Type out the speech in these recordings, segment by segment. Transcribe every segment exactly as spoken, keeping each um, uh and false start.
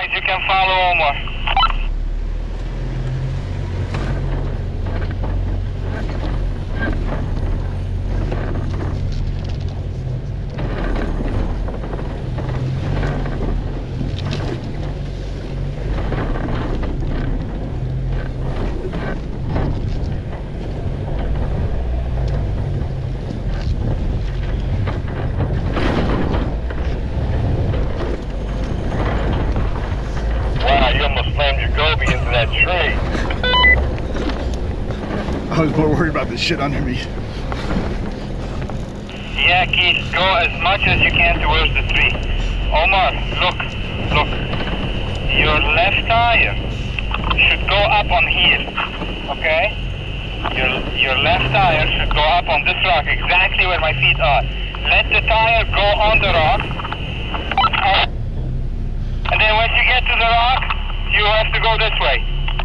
means you can follow Omar. That tree. I was more worried about the shit under me. Yeah, Keith, go as much as you can towards the tree. Omar, look, look. Your left tire should go up on here, okay? Your, your left tire should go up on this rock, exactly where my feet are. Let the tire go on the rock. And then once you get to the rock, you have to go this way.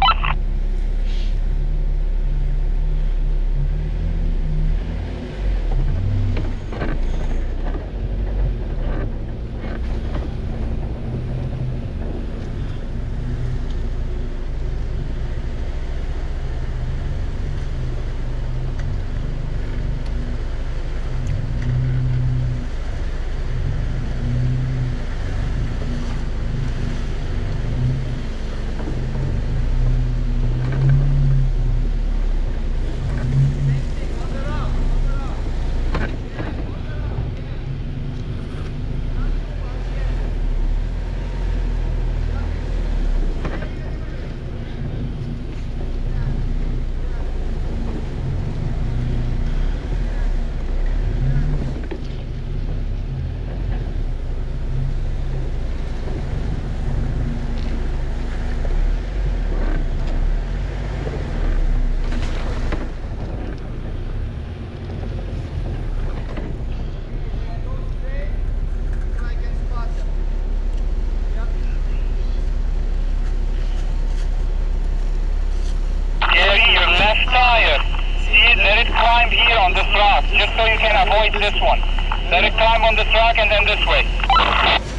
Let it climb here on this rock, just so you can avoid this one. Let it climb on this rock and then this way.